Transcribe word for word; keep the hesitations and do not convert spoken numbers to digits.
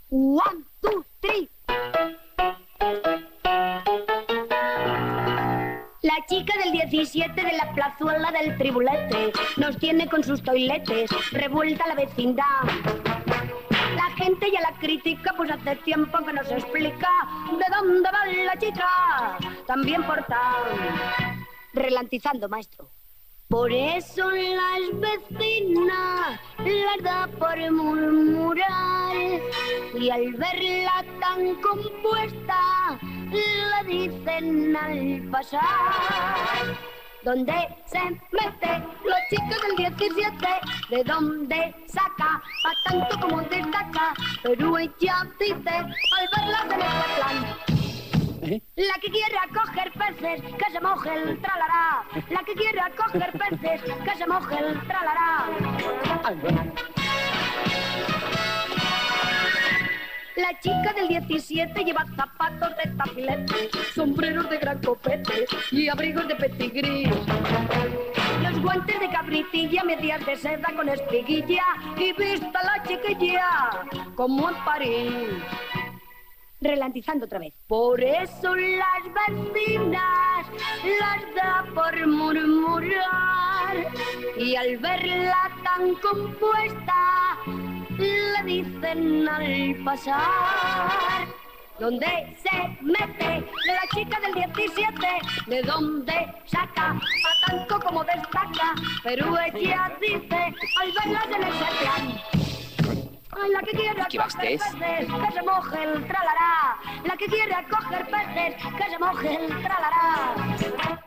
One, two, three. La chica del diecisiete de la plazuela del Tribulete nos tiene con sus toiletes revuelta la vecindad. La gente ya la critica, pues hace tiempo que nos explica de dónde va la chica. También porta, relantizando, maestro. Por eso las vecinas las da por murmurar y al verla tan compuesta la dicen al pasar. ¿Dónde se mete la chica del diecisiete? ¿De dónde saca? A tanto como destaca, pero ella dice al verla en este plan. ¿Eh? La que quiera coger peces, que se moje el tralará. La que quiera coger peces, que se moje el tralará. La chica del diecisiete lleva zapatos de tafilete, sombreros de gran copete y abrigos de petigrí. Los guantes de cabritilla, medias de seda con espiguilla y vista la chiquilla como en París. Relantizando otra vez. Por eso las vecinas las da por murmurar y al verla tan compuesta la dicen al pasar. ¿Dónde se mete la chica del diecisiete? ¿De dónde saca? A tanto como destaca, pero ella dice al verlas en ese plan. Ay, la que quiera coger peces, que se moje el tralará. La que quiera coger peces, que se moje el tralará.